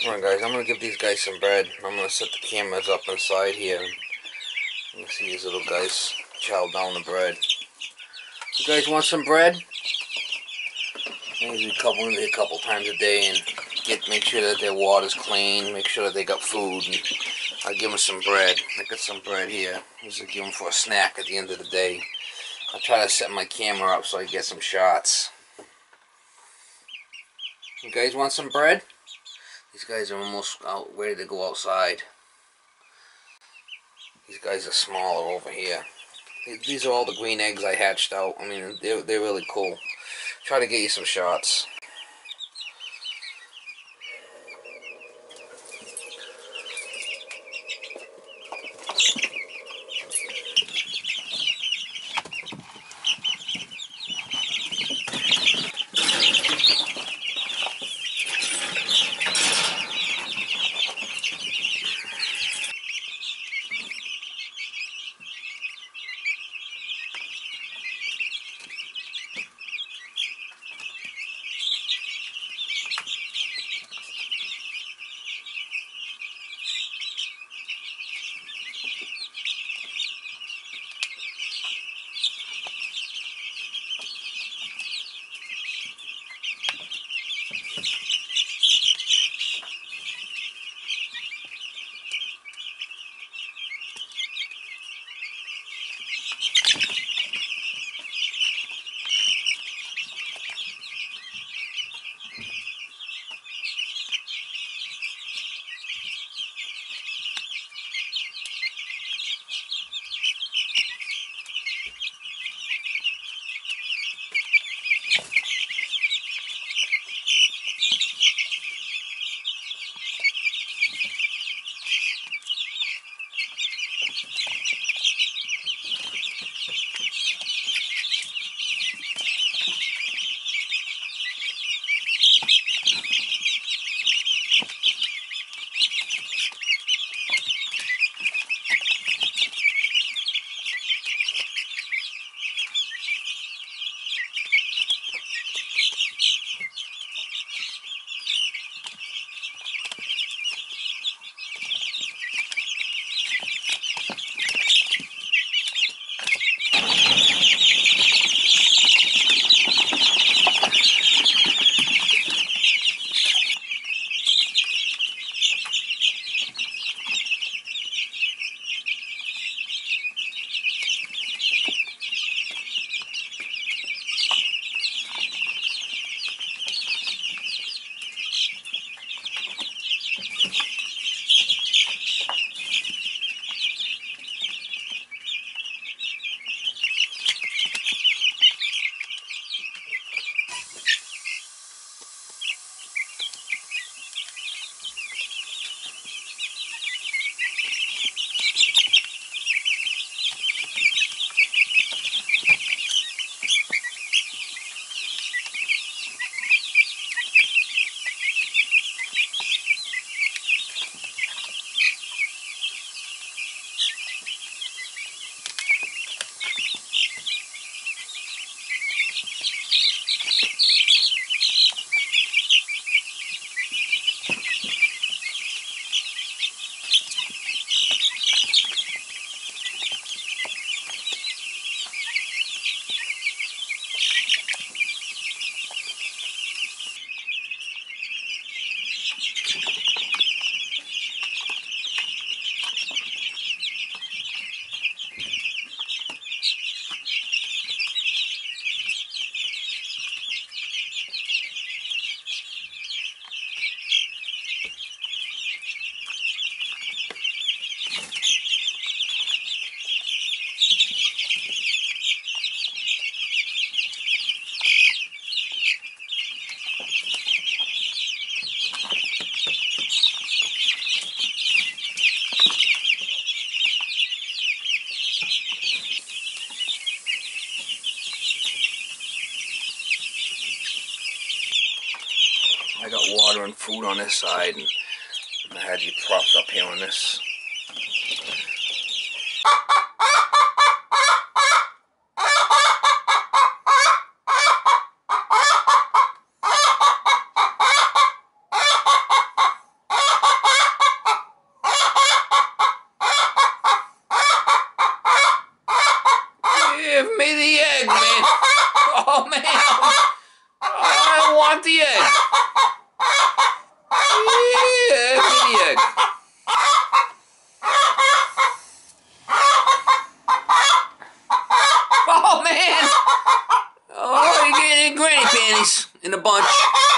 Come on, guys, I'm gonna give these guys some bread. I'm gonna set the cameras up inside here. You can see these little guys chow down the bread. You guys want some bread? I usually couple in there a couple times a day and make sure that their water's clean, make sure that they got food, and I give them some bread. I got some bread here. This is give them for a snack at the end of the day. I'll try to set my camera up so I get some shots. You guys want some bread? These guys are almost out ready to go outside. These guys are smaller over here. These are all the green eggs I hatched out. I mean, they're really cool. Try to get you some shots. I got water and food on this side, and I had you propped up here on this. want the egg. Yeah, give me the egg. Oh, man. Oh, you're getting granny panties in a bunch.